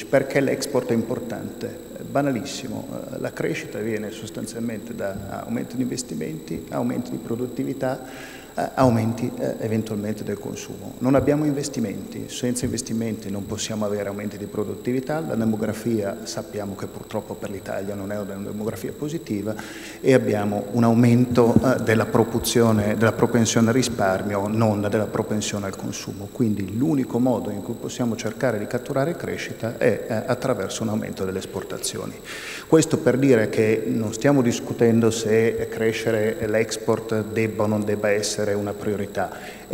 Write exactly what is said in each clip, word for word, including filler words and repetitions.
Perché l'export è importante? Banalissimo, la crescita viene sostanzialmente da aumento di investimenti, aumenti di produttività, aumenti eh, eventualmente del consumo. Non abbiamo investimenti, senza investimenti non possiamo avere aumenti di produttività, la demografia sappiamo che purtroppo per l'Italia non è una demografia positiva e abbiamo un aumento eh, della proporzione, della propensione al risparmio, non della propensione al consumo. Quindi l'unico modo in cui possiamo cercare di catturare crescita è eh, attraverso un aumento delle esportazioni. Questo per dire che non stiamo discutendo se crescere l'export debba o non debba essere una priorità,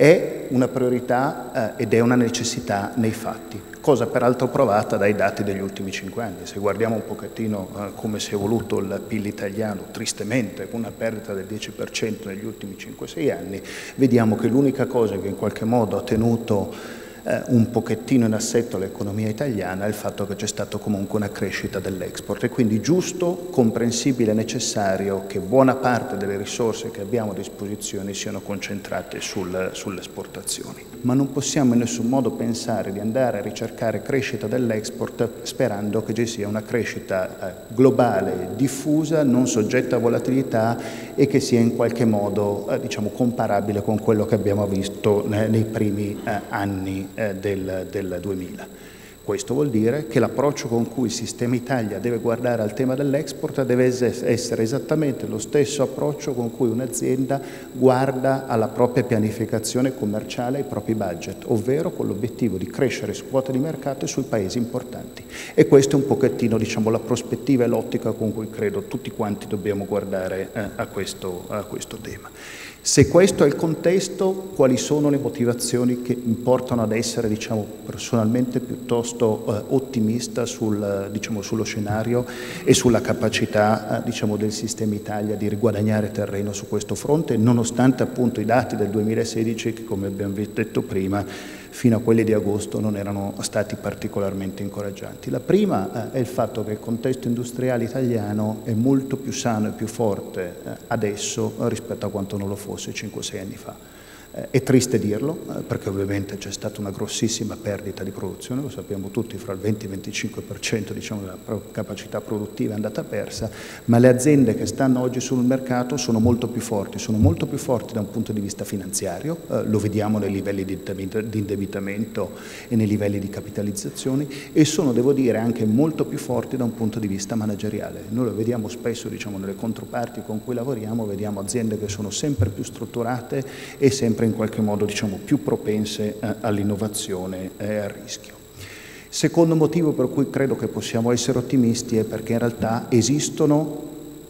è una priorità eh, ed è una necessità nei fatti, cosa peraltro provata dai dati degli ultimi cinque anni. Se guardiamo un pochettino eh, come si è evoluto il P I L italiano, tristemente con una perdita del dieci per cento negli ultimi cinque sei anni, vediamo che l'unica cosa che in qualche modo ha tenuto Eh, un pochettino in assetto l'economia italiana è il fatto che c'è stata comunque una crescita dell'export e quindi giusto, comprensibile e necessario che buona parte delle risorse che abbiamo a disposizione siano concentrate sul, sulle esportazioni. Ma non possiamo in nessun modo pensare di andare a ricercare crescita dell'export sperando che ci sia una crescita eh, globale, diffusa, non soggetta a volatilità e che sia in qualche modo eh, diciamo, comparabile con quello che abbiamo visto nei, nei primi eh, anni Del, del duemila. Questo vuol dire che l'approccio con cui il sistema Italia deve guardare al tema dell'export deve essere esattamente lo stesso approccio con cui un'azienda guarda alla propria pianificazione commerciale, ai propri budget, ovvero con l'obiettivo di crescere su quote di mercato e sui paesi importanti. E questa è un pochettino diciamo, la prospettiva e l'ottica con cui credo tutti quanti dobbiamo guardare eh, a, questo, a questo tema. Se questo è il contesto, quali sono le motivazioni che mi portano ad essere, diciamo, personalmente piuttosto eh, ottimista sul, diciamo, sullo scenario e sulla capacità, eh, diciamo, del sistema Italia di riguadagnare terreno su questo fronte, nonostante appunto i dati del duemilasedici che, come abbiamo detto prima, fino a quelli di agosto non erano stati particolarmente incoraggianti. La prima eh, è il fatto che il contesto industriale italiano è molto più sano e più forte eh, adesso rispetto a quanto non lo fosse cinque sei anni fa. Eh, è triste dirlo, eh, perché ovviamente c'è stata una grossissima perdita di produzione, lo sappiamo tutti, fra il venti e il venticinque per cento diciamo, della capacità produttiva è andata persa, ma le aziende che stanno oggi sul mercato sono molto più forti, sono molto più forti da un punto di vista finanziario, eh, lo vediamo nei livelli di indebitamento e nei livelli di capitalizzazione, e sono, devo dire, anche molto più forti da un punto di vista manageriale. Noi lo vediamo spesso diciamo, nelle controparti con cui lavoriamo, vediamo aziende che sono sempre più strutturate e sempre in qualche modo diciamo, più propense eh, all'innovazione e al rischio. Secondo motivo per cui credo che possiamo essere ottimisti è perché in realtà esistono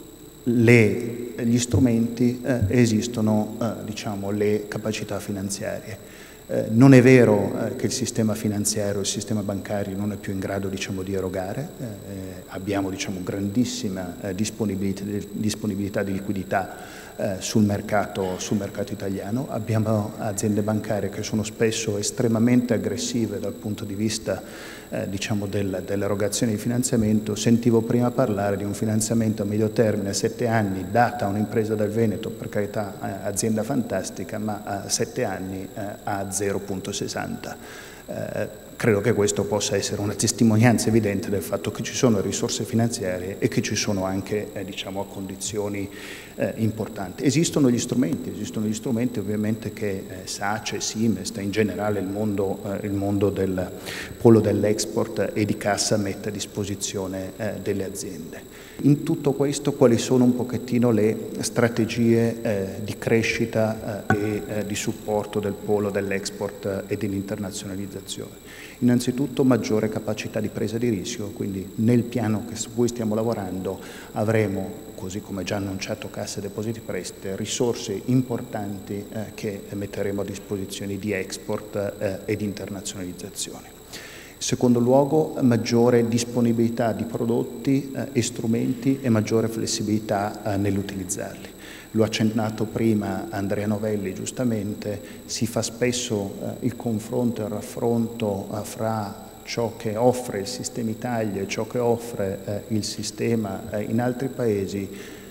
le, gli strumenti, eh, esistono eh, diciamo, le capacità finanziarie. Eh, non è vero eh, che il sistema finanziario, il sistema bancario non è più in grado diciamo, di erogare, eh, abbiamo diciamo, grandissima eh, disponibilità, disponibilità di liquidità Eh, sul, mercato, sul mercato italiano, abbiamo aziende bancarie che sono spesso estremamente aggressive dal punto di vista eh, diciamo del, dell'erogazione di finanziamento. Sentivo prima parlare di un finanziamento a medio termine, a sette anni, data a un'impresa del Veneto, per carità eh, azienda fantastica, ma a sette anni eh, a zero virgola sessanta. Eh, credo che questo possa essere una testimonianza evidente del fatto che ci sono risorse finanziarie e che ci sono anche eh, diciamo, a condizioni eh, importanti. Esistono gli strumenti, esistono gli strumenti ovviamente che eh, SACE, Simest, in generale il mondo, eh, il mondo del polo dell'export e di cassa mette a disposizione eh, delle aziende. In tutto questo quali sono un pochettino le strategie eh, di crescita eh, e eh, di supporto del polo dell'export eh, e dell'internazionalizzazione? Innanzitutto maggiore capacità di presa di rischio, quindi nel piano che su cui stiamo lavorando avremo, così come già annunciato Cassa Depositi e Prestiti, risorse importanti eh, che metteremo a disposizione di export eh, e di internazionalizzazione. In secondo luogo, maggiore disponibilità di prodotti eh, e strumenti e maggiore flessibilità eh, nell'utilizzarli. Lo ha accennato prima Andrea Novelli, giustamente, si fa spesso eh, il confronto e il raffronto eh, fra ciò che offre il sistema Italia e ciò che offre eh, il sistema eh, in altri paesi.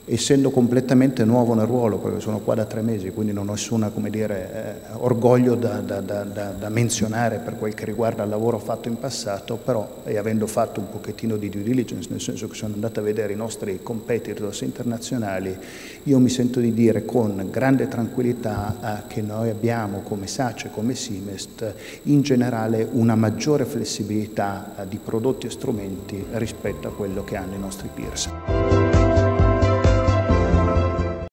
essendo completamente nuovo nel ruolo, perché sono qua da tre mesi, quindi non ho nessuna, come dire, eh, orgoglio da, da, da, da, da menzionare per quel che riguarda il lavoro fatto in passato, però, e avendo fatto un pochettino di due diligence, nel senso che sono andato a vedere i nostri competitors internazionali, io mi sento di dire con grande tranquillità eh, che noi abbiamo come SACE, come Simest, in generale una maggiore flessibilità eh, di prodotti e strumenti rispetto a quello che hanno i nostri peers.